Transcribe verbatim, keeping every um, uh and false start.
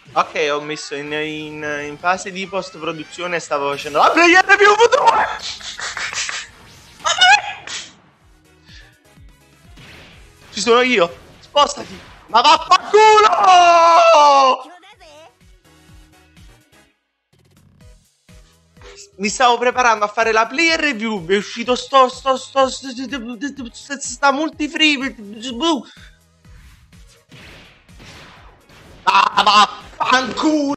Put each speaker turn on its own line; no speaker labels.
Ok, ho messo in, in, in fase di post produzione e stavo facendo la player review due. Ci sono io. Spostati. Ma vaffanculo! Mi stavo preparando a fare la player review. Mi è uscito sto sto sto sto sta, sta multifree. Ah, vaffanculo!